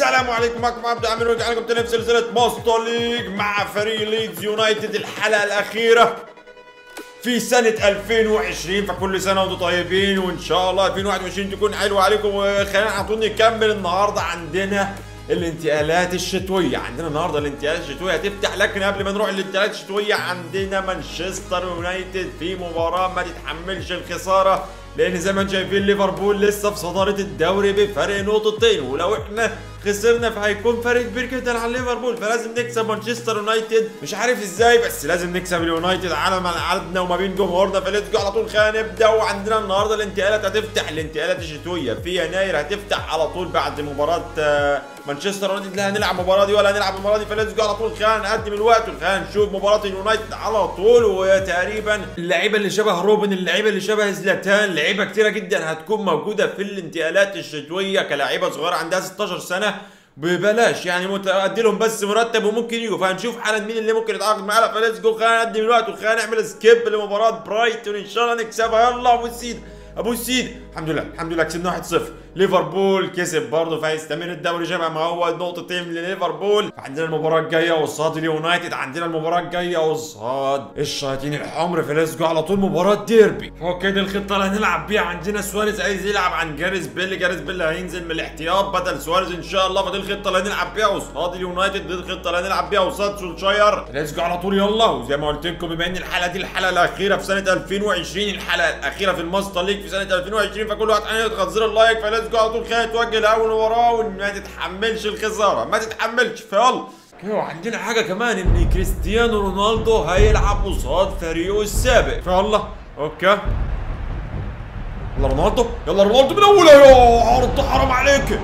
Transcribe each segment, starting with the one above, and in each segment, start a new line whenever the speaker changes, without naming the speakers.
السلام عليكم، معكم عبد العمير ورجع لكم تاني في سلسلة ماستر ليج مع فريق ليدز يونايتد. الحلقة الأخيرة في سنة 2020، فكل سنة وانتم طيبين وإن شاء الله 2021 تكون حلوة عليكم. وخلينا على طول نكمل. النهاردة عندنا الانتقالات الشتوية. عندنا النهارده الانتقالات الشتوية هتفتح، لكن قبل ما نروح الانتقالات الشتوية عندنا مانشستر يونايتد في مباراة ما تتحملش الخسارة، لان زي ما انتم شايفين ليفربول لسه في صدارة الدوري بفرق نقطتين، ولو احنا خسرنا فهيكون فرق كبير جدا عن ليفربول، فلازم نكسب مانشستر يونايتد. مش عارف ازاي بس لازم نكسب اليونايتد على ملعبنا وما بين جمهورنا. فليتس جو على طول، خلينا نبدا. وعندنا النهارده الانتقالات هتفتح، الانتقالات الشتويه في يناير هتفتح على طول بعد مباراه مانشستر يونايتد. لا هنلعب المباراه دي ولا هنلعب المباراه دي، فليتس جو على طول خلينا نقدم الوقت وخلينا نشوف مباراه اليونايتد على طول. وتقريبا اللعيبه اللي شبه روبن، اللعيبه اللي شبه زلاتان، لعيبه كتيره جدا هتكون موجوده في الانتقالات الشتويه كلاعيبه صغيره عندها 16 سنه ببلاش، يعني ادي لهم بس مرتب وممكن يجوا. فهنشوف حالا مين اللي ممكن يتعاقد معانا. فليتس جو خلينا نقدم الوقت وخلينا نعمل سكيب لمباراه برايتون، ان شاء الله نكسبها. يلا ابو السيد ابو السيد، الحمد لله الحمد لله كسبنا 1-0. ليفربول كسب برضه، فهيستمر الدوري شبه ما هو، نقطتين لليفربول. عندنا المباراه الجايه قصاد اليونايتد، عندنا المباراه الجايه قصاد الشياطين الحمر. فليتس جو على طول مباراه ديربي. هو كده الخطه اللي هنلعب بيها. عندنا سواريز عايز يلعب عن جاريث بيل، جاريث بيل هينزل من الاحتياط بدل سواريز ان شاء الله. فدي الخطه اللي هنلعب بيها قصاد اليونايتد، دي الخطه اللي هنلعب بيها قصاد سولشاير. فليتس جو على طول يلا. وزي ما قلت لكم بما ان الحلقه دي الحلقه الاخيره في سنه 2020، الحلقه الاخيره في الماستر ليج في سنه 2020، فكل واحد يضغط زر اللايك. فليتس جو على طول خلينا نتوجه لاول وراه وما تتحملش الخساره، ما تتحملش. فيلا وعندنا حاجه كمان، ان كريستيانو رونالدو هيلعب قصاد فريقه السابق. فيلا اوكي يلا رونالدو، يلا رونالدو من اولها. يا عرض حرام عليك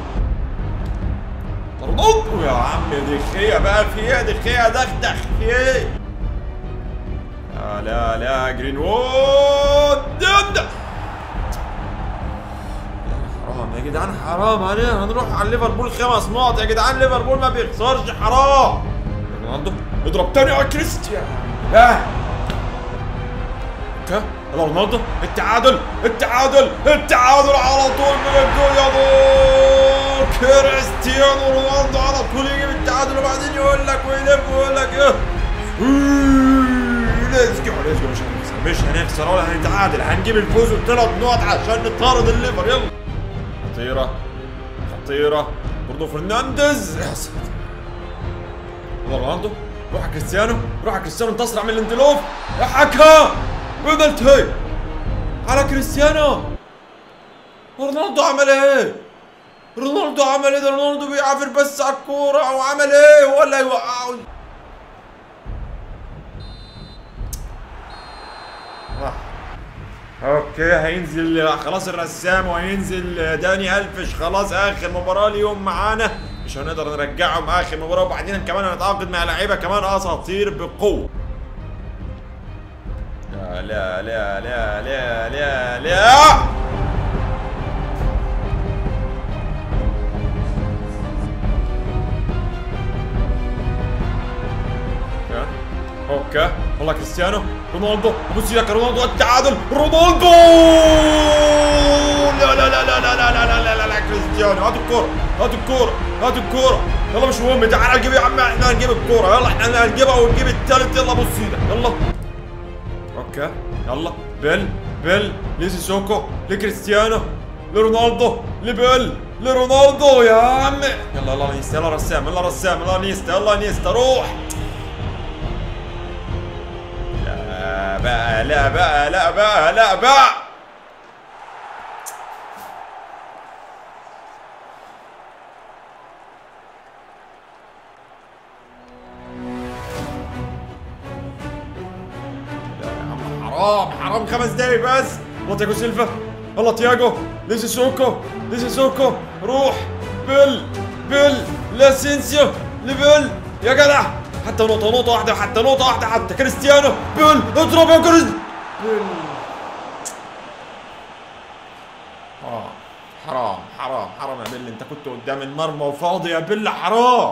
رونالدو يا عم. دخيه بقى في ايه؟ دخيه دخدخ في ايه؟ لا لا جرين وود حرام يا جدعان، حرام. هنروح على ليفربول 5 نقط يا جدعان. ليفربول ما بيخسرش، حرام. رونالدو اضرب تاني على كريستيانو. لا اوكي يلا رونالدو، التعادل التعادل التعادل على طول من الجول. يا جول كريستيانو رونالدو على طول يجيب التعادل، وبعدين يقول لك ويلف ويقول لك ايه، ليتس جو ليتس جو. مش هنخسر ولا هنتعادل، هنجيب الفوز و3 نقط عشان نطارد الليفر. يلا خطيرة خطيرة برضو فرنانديز. يا ساتر يلا رونالدو، روح على كريستيانو، روح على كريستيانو، انت اسرع من الاندلوف يا حكا. بنالتي على كريستيانو. رونالدو عمل ايه؟ رونالدو عمل ايه؟ ده رونالدو بيعافر بس على الكورة، او عمل ايه ولا يوقعه؟ اوكي هينزل خلاص الرسام، وهينزل داني الفش. خلاص اخر مباراه اليوم معانا، مش هنقدر نرجعهم اخر مباراه. وبعدين كمان هنتعاقد مع لعيبه كمان اساطير بقوه. لا لا لا لا لا لا لا اوكي والله كريستيانو رونالدو، ابو سيدك رونالدو، التعادل رونالدو. لا لا لا لا لا لا لا لا لا لا كريستيانو، هات الكورة هات الكورة هات الكورة. يلا مش مهم، تعال نجيب يا عم، احنا هنجيب الكورة. يلا احنا هنجيبها ونجيب الثالث. يلا ابو سيدك يلا اوكي يلا. بيل لسيسوكو لكريستيانو لرونالدو لبيل لرونالدو يا عم. يلا يلا نيستا، يلا رسام، يلا رسام، يلا نيستا، يلا نيستا روح. لا بقى لا بقى لا بقى. لا يا عم حرام حرام، 5 دقايق بس. يلا تياجو سيلفا، يلا تياجو لسيسوكو روح. بيل لاسينسيو لبيل يا جدع، حتى نقطة واحدة، حتى نقطة واحدة، حتى كريستيانو. بيل اضرب يا كريستيانو. بيل حرام حرام حرام يا بيل، انت كنت قدام المرمى وفاضي يا بيل. حرام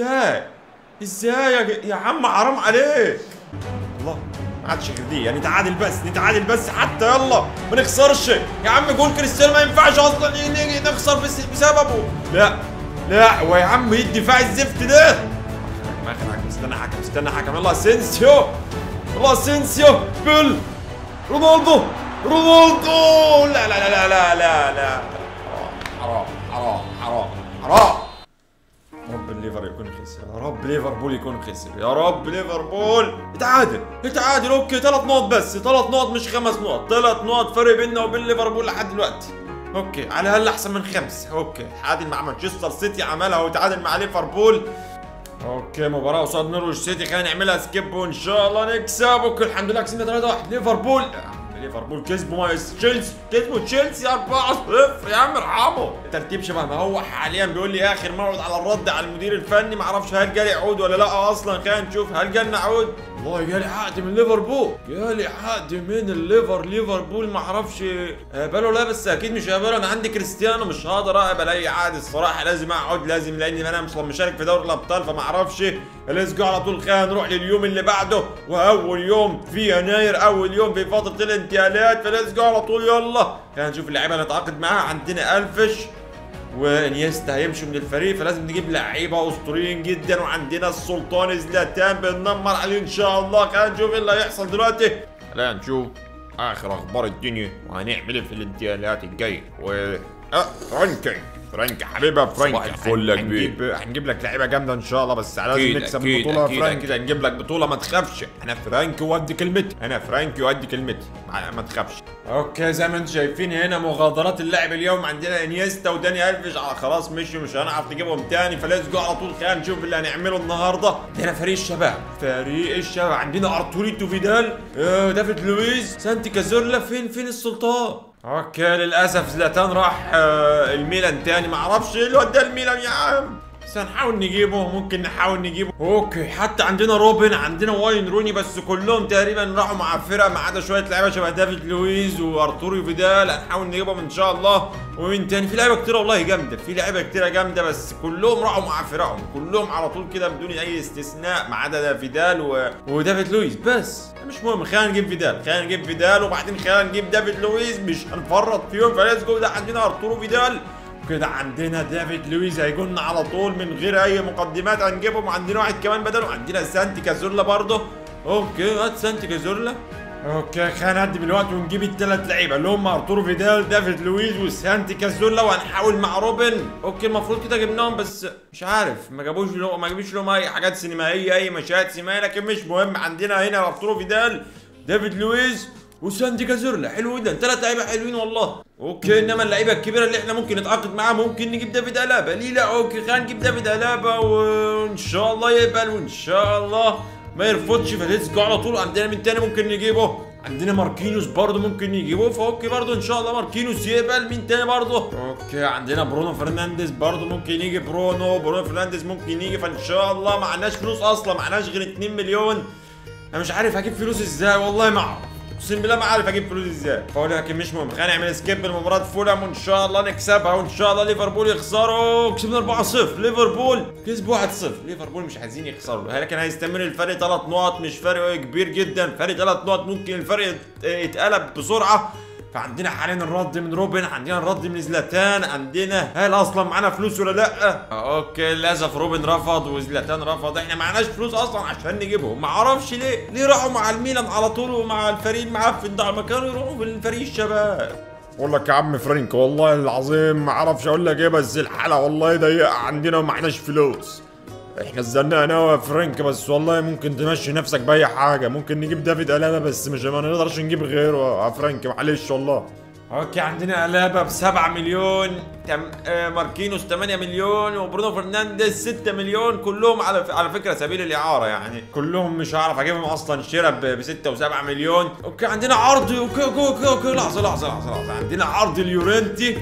ازاي يا عم، حرام عليك. الله ما عادش غير دي، يعني نتعادل بس حتى. يلا ما نخسرش يا عم. جول كريستيانو ما ينفعش اصلا نيجي نخسر بسببه. لا لا ويا عم ايه الدفاع الزفت ده؟ ما حكم، استنى حكم، استنى حكم. يلا اسينسيو، يلا اسينسيو، بيل، رونالدو، رونالدو. لا لا لا لا لا لا، حرام حرام حرام حرام. رب الليفر يكون خسر، يا رب ليفربول يكون خسر، يا رب ليفربول. اتعادل اتعادل، اوكي 3 نقط بس، 3 نقط مش 5 نقط، 3 نقط فرق بيننا وبين ليفربول لحد دلوقتي. اوكي على الاقل احسن من 5. اوكي تعادل مع مانشستر سيتي عملها وتعادل مع ليفربول. اوكي مباراة قصاد نورويتش سيتي خلينا نعملها سكيب وان شاء الله نكسب. اوكي الحمد لله كسبنا 3-1. ليفربول ليفربول كسبوا تشيلسي، كسبوا تشيلسي 4-0. يا عم ارحمه. الترتيب شبه ما هو حاليا. بيقول لي اخر موعد على الرد على المدير الفني، معرفش هل جالي عقود ولا لا اصلا. خلينا نشوف هل جالنا عقود. والله جالي عقد من ليفربول، جالي عقد من ليفربول معرفش هقبله لا، بس اكيد مش هقبله. انا عندي كريستيانو، مش هقدر اقبل اي عقد الصراحه، لازم اقعد، لازم، لاني انا مش مشارك في دوري الابطال فمعرفش. ليتس جو على طول. خلينا نروح لليوم اللي بعده، واول يوم في يناير، اول يوم في فتره الانتقالات، فليتس جو على طول. يلا خلينا نشوف اللعيبه اللي نتعاقد معاها. عندنا الفش وانيستا هيمشوا من الفريق، فلازم نجيب لعيبه اسطوريين جدا. وعندنا السلطان زلاتان بننمر عليه ان شاء الله. خلينا نشوف ايه اللي هيحصل دلوقتي. خلينا نشوف اخر اخبار الدنيا وهنعمل ايه في الانتقالات الجايه. فرانك حبيبه فرانك،
صباح الفل يا كبير.
هنجيب لك لعيبه جامده ان شاء الله، بس لازم نكسب البطوله يا فرانك. هنجيب لك بطوله ما تخافش. انا فرانك وادي كلمتي، انا فرانك وادي كلمتي، ما تخافش. اوكي زي ما انتم شايفين هنا مغادرات اللاعب اليوم. عندنا انيستا وداني الفيش خلاص مشوا، مش هنعرف نجيبهم تاني، فليتس جو على طول. خلينا نشوف اللي هنعمله النهارده. عندنا فريق الشباب، فريق الشباب عندنا ارتوريتو فيدال، دافيد لويز، سانتي كازورلا. فين السلطان؟ اوكي للاسف زلاتان راح الميلان تاني، معرفش ايه اللي وداه الميلان يا عم، بس هنحاول نجيبه، ممكن نحاول نجيبه. اوكي حتى عندنا روبن، عندنا واين روني، بس كلهم تقريبا راحوا مع فرقه ما عدا شويه لعيبه شبه دافيد لويز وارتوريو فيدال، هنحاول نجيبهم ان شاء الله. ومين تاني؟ في لعيبه كتيره والله جامده، في لعيبه كتيره جامده، بس كلهم راحوا مع فرقهم، كلهم على طول كده بدون اي استثناء ما عدا فيدال ودافيد لويز. بس مش مهم، خلينا نجيب فيدال، خلينا نجيب فيدال وبعدين خلينا نجيب دافيد لويز، مش هنفرط فيهم. فليتس جو. ده عندنا ارتورو فيدال، كده عندنا دافيد لويز هيجولنا على طول من غير اي مقدمات، هنجيبهم. عندنا واحد كمان بدله، عندنا سانتي كازورلا برضه. اوكي هات سانتي كازورلا. اوكي خلينا نعدي بالوقت ونجيب الثلاث لعيبه اللي هم ارتورو فيدال، دافيد لويز وسانتي كازورلا، وهنحاول مع روبن. اوكي المفروض كده جبناهم، بس مش عارف ما جابوش لهم اي حاجات سينمائيه، اي مشاهد سينمائيه، لكن مش مهم. عندنا هنا ارتورو فيدال، دافيد لويز وسانتي كازورلا. حلو جدا، 3 لعيبه حلوين والله. اوكي انما اللعيبه الكبيره اللي احنا ممكن نتعاقد معاها، ممكن نجيب دافيد الابا، ليه لا؟ اوكي خلينا نجيب دافيد الابا وان شاء الله يقبل، وان شاء الله ما يرفضش. فليتس جو على طول. عندنا من تاني ممكن نجيبه، عندنا ماركينيوس برضه ممكن نجيبه، فاوكي برضه ان شاء الله ماركينيوس يقبل. مين تاني برضه؟ اوكي عندنا برونو فرنانديز برضه ممكن يجي، برونو فرنانديز ممكن يجي، فان شاء الله. معناش فلوس اصلا، معناش غير 2 مليون. انا مش عارف هجيب فلوس ازاي، والله ما اعرف، اقسم بالله ما عارف اجيب فلوس ازاي. لكن مش مهم، خلينا نعمل سكيب لمباراه فولهام وان شاء الله نكسبها، وان شاء الله ليفربول يخسروا. كسبنا 4-0، ليفربول كسبوا 1-0. ليفربول مش عايزين يخسروا، لكن هيستمر الفرق 3 نقط، مش فرق كبير جدا، فرق 3 نقط، ممكن الفرق يتقلب بسرعه. فعندنا حاليا الرد من روبن، عندنا الرد من زلاتان، عندنا هل اصلا معانا فلوس ولا لا؟ اوكي للاسف روبن رفض وزلاتان رفض، احنا معناش فلوس اصلا عشان نجيبهم، ما اعرفش ليه راحوا مع الميلان على طول ومع الفريق المعفن ده، ما كانوا يروحوا في الفريق الشباب. بقول لك يا عم فرانك والله العظيم ما اعرفش اقول لك ايه، بس الحلقه والله ضيقه عندنا ومعناش فلوس. احنا اتزنقنا انا يا فرانك، بس والله ممكن تمشي نفسك باي حاجه، ممكن نجيب دافيد الابا بس مش ما نقدرش نجيب غيره يا فرانك، معلش والله. اوكي عندنا الابا ب7 مليون، ماركينوس 8 مليون، وبرونو فرنانديز 6 مليون، كلهم على فكره سبيل الاعاره، يعني كلهم مش هعرف اجيبهم اصلا شراء ب6 و7 مليون. اوكي عندنا عرض، اوكي لحظه، عندنا عرض اليورنتي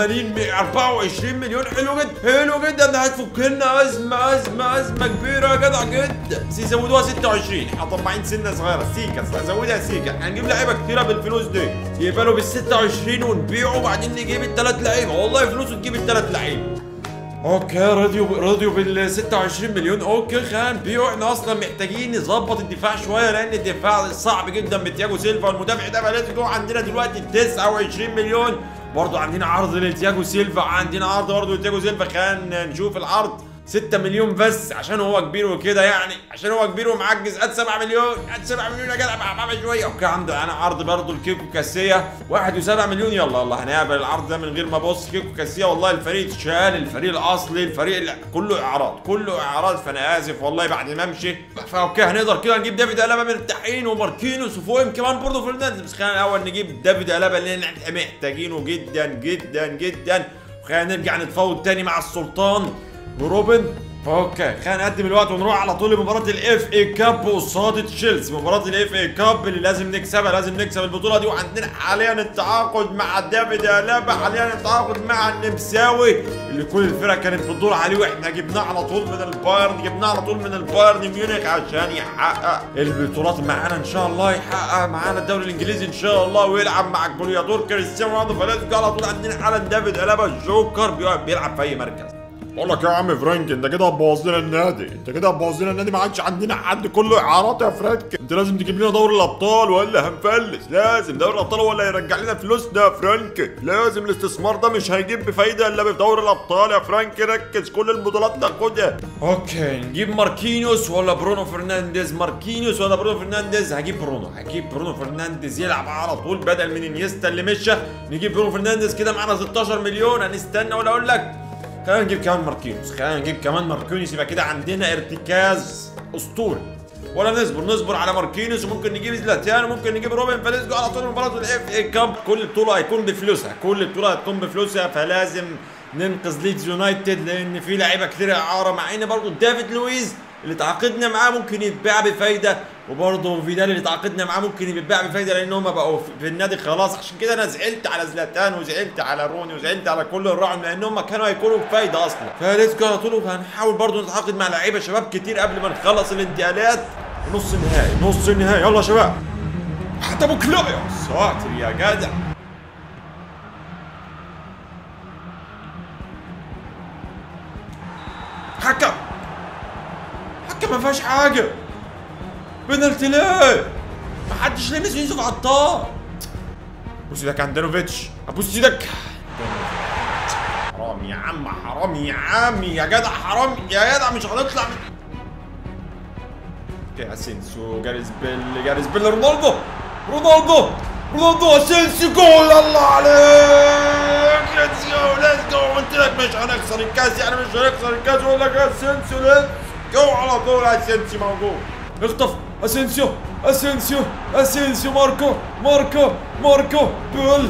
24 مليون، حلو جدا، ده هتفك لنا ازمه كبيره يا جدع جدا. بس يزودوها 26، احنا طماعين سنه صغيره، سيكا زودها سيكا، احنا هنجيب لعيبه كتيره بالفلوس دي، يقبلوا بال26 ونبيعه وبعدين نجيب ال3 لعيبه، والله فلوس تجيب ال3 لعيبه. اوكي رضيوا بال26 مليون. اوكي خلينا نبيعه، احنا اصلا محتاجين نظبط الدفاع شويه، لان الدفاع صعب جدا بتياجو سيلفا، والمدافع ده بلاش جوه. عندنا دلوقتي 29 مليون، برضه عندنا عرض لتياجو سيلفا، عندنا عرض برضه لتياجو سيلفا. خلينا نشوف العرض. 6 مليون بس عشان هو كبير وكده، يعني عشان هو كبير ومعجز. قد 7 مليون، قد 7 مليون يا جدع، بقى شويه. اوكي عندنا انا عرض برضه الكيكو كاسيه 1.7 مليون. يلا هنقبل العرض ده من غير ما ابص. كيكو كاسيه والله الفريق اتشال، الفريق الاصلي، الفريق كله اعراض، كله اعراض. فانا اسف والله بعد ما امشي. فاوكي هنقدر كده نجيب دافيد ألابا مرتاحين، وماركينوس وفوقهم كمان برضه فرنانديز. بس خلينا الاول نجيب دافيد ألابا اللي احنا محتاجينه جدا جدا جدا. وخلينا نرجع نتفاوض تاني مع السلطان وروبن. اوكي خلينا نقدم الوقت ونروح على طول لمباراة الاف اي كاب قصاد تشيلسي. مباراة الاف اي كاب اللي لازم نكسبها، لازم نكسب البطولة دي. وعندنا حاليا التعاقد مع دافيد ألابا، حاليا التعاقد مع النمساوي اللي كل الفرق كانت بتدور عليه، واحنا جبناه على طول من البايرن، جبناه على طول من البايرن ميونخ عشان يحقق البطولات معانا ان شاء الله، يحقق معانا الدوري الانجليزي ان شاء الله، ويلعب مع الجوليادور كريستيانو رونالدو. فلازم على طول عندنا حالا دافيد ألابا الجوكر بيلعب في اي مركز.
بقول لك يا عم فرانك، انت كده هتبوظ لنا النادي، انت كده هتبوظ لنا النادي. ما عادش عندنا حد، كله اعارات يا فرانك. انت لازم تجيب لنا دوري الابطال ولا هنفلس. لازم دوري الابطال ولا يرجع لنا فلوسنا يا فرانك. لازم الاستثمار ده مش هيجيب بفايده الا بدوري الابطال يا فرانك. ركز، كل البطولات تاخدها.
اوكي نجيب ماركينيوس ولا برونو فرنانديز؟ ماركينيوس ولا برونو فرنانديز؟ هجيب برونو فرنانديز يلعب على طول بدل من انيستا اللي مشى. نجيب برونو فرنانديز كده معانا 16 مليون. هنستنى ولا اقول لك خلينا نجيب كمان ماركينيوس. يبقى كده عندنا ارتكاز اسطوري. ولا نصبر على ماركينيوس، وممكن نجيب زلاتان، وممكن نجيب روبن فاليسجو على طول. مباراة الاف اي كاب كل بطولة هيكون بفلوسها، فلازم ننقذ ليدز يونايتد لان في لعيبه كتير اعاره. مع ان برضه دافيد لويز اللي تعاقدنا معاه ممكن يتباع بفايده، وبرضه فيدال اللي تعاقدنا معاه ممكن يتباع بفايده لان هم بقوا في النادي خلاص. عشان كده انا زعلت على زلاتان وزعلت على روني وزعلت على كل الرعب لان هم كانوا هيكونوا بفايده اصلا. فليتس على طول. وهنحاول برضه نتعاقد مع لعيبه شباب كتير قبل ما نخلص الانتقالات. نص النهائي يلا يا شباب. حتى ابو كلاب يا ساتر يا جدع. حكم ما فيهاش حاجه. بنالتي ليه؟ ما حدش لمس يوسف عطار. ابوس ايدك يا اندانوفيتش، ابوس ايدك. حرام يا عم، حرام يا عم، يا جدع حرام يا جدع. مش هنطلع من اوكي. اسينسيو، جاريث بيل، رونالدو اسينسيو. جول الله عليك. ليتس جو. قلت لك مش هنخسر الكاس، يعني مش هنخسر الكاس. اقول لك اسينسيو ليتس جو على طول. اسينسيو موجود. اخطف اسينسيو. ماركو بول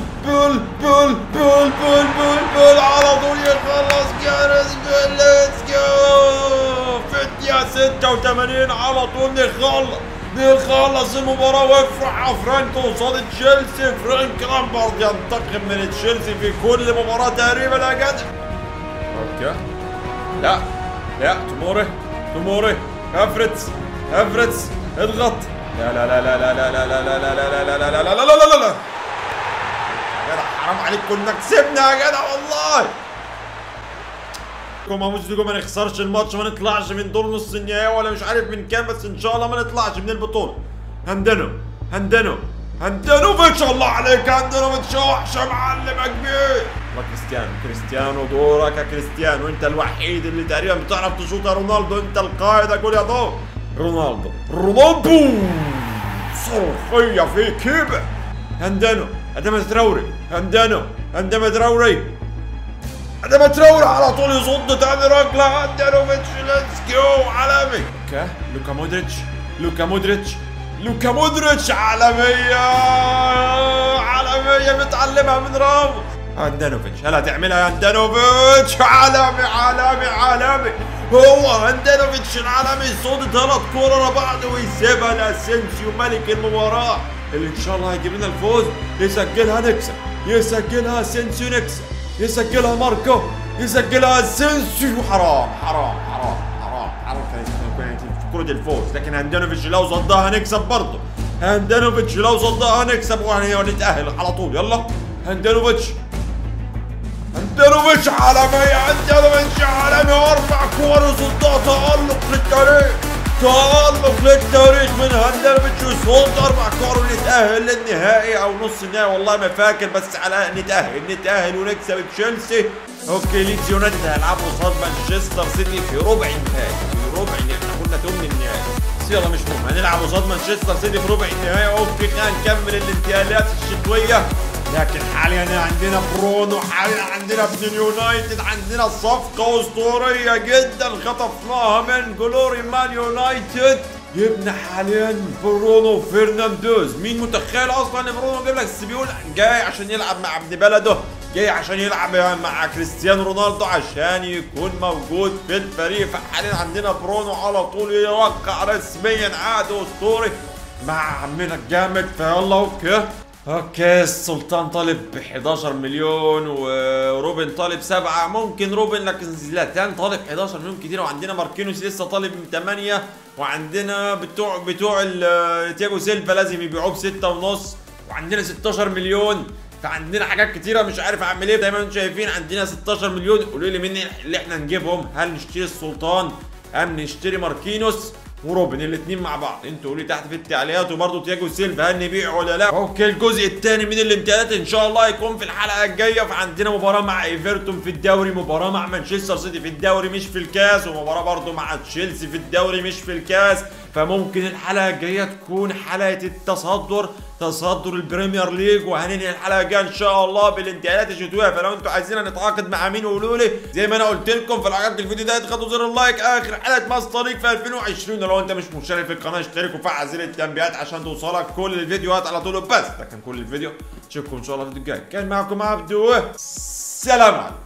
على طول يخلص. جاريث بيل ليتس جو. في الدقيقة 86 على طول نخلص المباراة ويفرح فرانك قصاد تشيلسي. فرانك لامبارد ينتقم من تشيلسي في كل مباراة تقريبا يا جدع. اوكي لا توموري هافرتز اضغط. لا يا جدع حرام عليك، كنا كسبنا يا جدع والله. ما نخسرش الماتش، ما نطلعش من دور نص النهائي ولا مش عارف من كام، بس ان شاء الله ما نطلعش من البطوله. هندانوفيتش الله عليك. هندانوفيتش وحش يا معلم يا كبير. كريستيانو دورك يا كريستيانو. انت الوحيد اللي تقريبا بتعرف تشوط يا رونالدو. انت القائد يا جول يا دور. رونالدو صرخيه في كيبه. هندانو ادم تراوري على طول يصد تاني ركله. هندانوفيتش ليتس جو عالمي. اوكي لوكا مودريتش عالميه متعلمها من راموس. هندانوفيتش هل هتعملها يا هندانوفيتش؟ عالمي. هو هندانوفيتش العالمي يصد 3 كور ورا بعض ويسيبها لاسينسيو ملك المباراه اللي ان شاء الله هيجيب لنا الفوز. يسجلها نكسب، يسجلها اسينسيو نكسب، يسجلها ماركو، يسجلها اسينسيو. حرام كانت في كرة الفوز. لكن هندانوفيتش لو صدها هنكسب برضه. ونتأهل على طول. يلا هندانوفيتش عالمي. 4 كور وصدها. تألق للتاريخ من هندانوفيتش. وصد 4 كور ونتأهل. نتأهل للنهائي او نص النهائي والله ما فاكر، بس على نتأهل ونكسب تشيلسي. اوكي ليدز يونايتد هيلعبوا قصاد مانشستر سيتي في ربع النهائي، احنا كنا تمن النهائي، بس يلا مش مهم، هنلعب قصاد مانشستر سيتي في ربع النهائي. اوكي خلينا نكمل الانتقالات الشتويه. لكن حاليا عندنا برونو، حاليا عندنا ابن يونايتد، عندنا صفقه اسطوريه جدا خطفناها من جلوري مان يونايتد. جبنا حاليا برونو فرنانديز. مين متخيل اصلا ان برونو جاب لك بيقول جاي عشان يلعب مع ابن بلده، جاي عشان يلعب مع كريستيانو رونالدو عشان يكون موجود في الفريق. فحاليا عندنا برونو على طول يوقع رسميا عقد اسطوري مع عمنا الجامد. فيلا اوكي السلطان طالب 11 مليون وروبن طالب 7، ممكن روبن، لكن زلاتان طالب 11 مليون كتير، وعندنا ماركينوس لسه طالب 8، وعندنا بتوع تياجو سيلفا لازم يبيعوه ب6.5، وعندنا 16 مليون. فعندنا حاجات كتيره مش عارف اعمل ايه. زي ما انتم شايفين عندنا 16 مليون. قولوا لي مين اللي احنا نجيبهم، هل نشتري السلطان ام نشتري ماركينوس وروبن الاثنين مع بعض؟ انتوا قولوا لي تحت في التعليقات. وبرده تياجو سيلفا هل نبيعه ولا لا؟ اوكي الجزء الثاني من الانتقالات ان شاء الله هيكون في الحلقه الجايه. فعندنا مباراه مع ايفرتون في الدوري، مباراه مع مانشستر سيتي في الدوري مش في الكاس، ومباراه برده مع تشيلسي في الدوري مش في الكاس. فممكن الحلقه الجايه تكون حلقه تصدر البريمير ليج، وهننهي الحلقه الجايه ان شاء الله بالانتقالات الشتويه. فلو انتوا عايزين نتعاقد مع مين قولوا لي. زي ما انا قلت لكم، فلو عجبك الفيديو ده اضغطوا زر اللايك. اخر حلقه ماستر ليج في 2020، ولو انت مش مشترك في القناه اشترك وفعل زر التنبيهات عشان توصلك كل الفيديوهات على طول. بس ده كان كل الفيديو، اشوفكم ان شاء الله في الفيديو الجاي. كان معكم عبدو، سلام عليكم.